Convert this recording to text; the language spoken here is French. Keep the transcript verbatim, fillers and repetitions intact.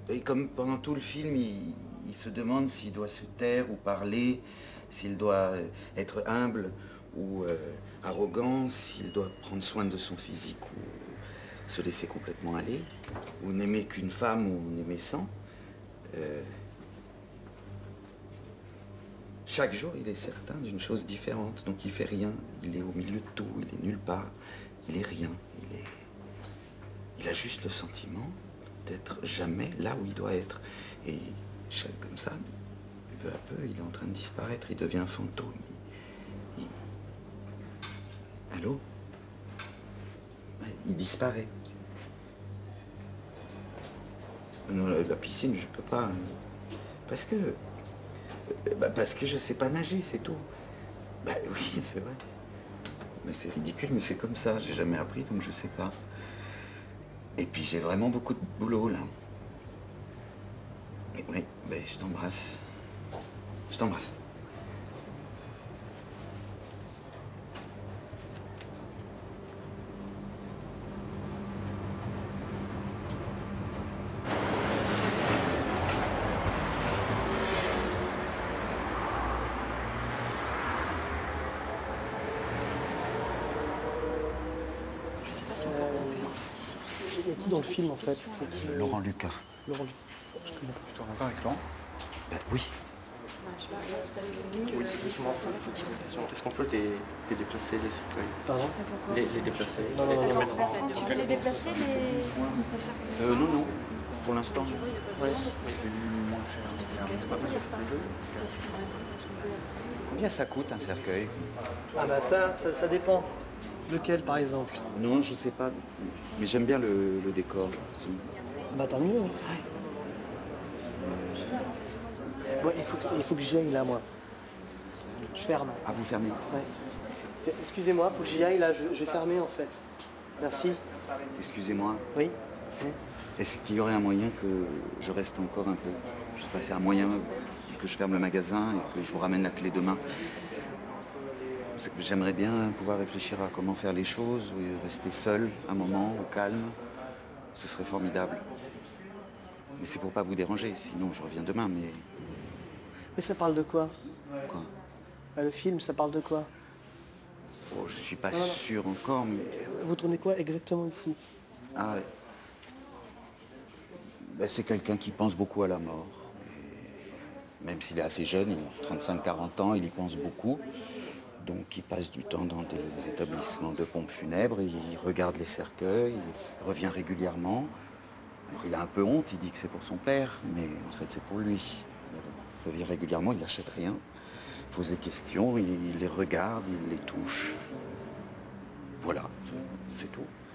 Et comme pendant tout le film, il, il se demande s'il doit se taire ou parler, s'il doit être humble ou euh, arrogant, s'il doit prendre soin de son physique ou se laisser complètement aller, ou n'aimer qu'une femme ou n'aimer cent. Euh, chaque jour, il est certain d'une chose différente, donc il fait rien. Il est au milieu de tout, il est nulle part, il est rien. Il, est... il a juste le sentiment d'être jamais là où il doit être. Et chaque comme ça, peu à peu, il est en train de disparaître, il devient un fantôme. Il... il... Allô? Ouais, il disparaît. Non, la, la piscine, je peux pas. Parce que... Bah parce que je sais pas nager, c'est tout. Bah oui, c'est vrai. Mais c'est ridicule, mais c'est comme ça. J'ai jamais appris, donc je sais pas. Et puis j'ai vraiment beaucoup de boulot, là. Et oui, ben je t'embrasse. Je t'embrasse. Il y a qui dans le film en fait? C'est qui? Laurent Lucas. Laurent Lucas. Je connais pas. Tu te rends pas avec Laurent? Bah oui. Oui, justement, c'est une question. Est-ce qu'on peut les, les déplacer, les cercueils? Pardon? Les, les déplacer. Non, non, non, les non. mettre en- Tu veux les déplacer, les, les cercueils? Euh, non, non. Pour l'instant, non. Ouais. moins cher. C'est pas parce que c'est plus joli. Combien ça coûte un cercueil? Ah bah ça, ça, ça dépend. Lequel par exemple? Non, je sais pas. Mais j'aime bien le, le décor. Ah bah tant mieux. Hein. Bon, il faut que, il faut que j'y aille là, moi. Je ferme. Ah, vous fermez? Ouais. Excusez-moi, faut que j'y aille là, je, je vais fermer en fait. Merci. Excusez-moi. Oui. Oui. Est-ce qu'il y aurait un moyen que je reste encore un peu? Je sais pas, c'est un moyen que je ferme le magasin et que je vous ramène la clé demain. J'aimerais bien pouvoir réfléchir à comment faire les choses, rester seul un moment, au calme. Ce serait formidable. Mais c'est pour pas vous déranger, sinon je reviens demain, mais... Mais ça parle de quoi? Quoi? Ah, le film, ça parle de quoi? Oh, je suis pas Non, non. sûr encore, mais... Vous tournez quoi exactement ici? Ah... Ben, c'est quelqu'un qui pense beaucoup à la mort. Et même s'il est assez jeune, il a trente-cinq quarante ans, il y pense beaucoup. Donc il passe du temps dans des établissements de pompes funèbres, il regarde les cercueils, il revient régulièrement. Alors, il a un peu honte, il dit que c'est pour son père, mais en fait c'est pour lui. Il revient régulièrement, il n'achète rien, il pose des questions, il les regarde, il les touche. Voilà, c'est tout.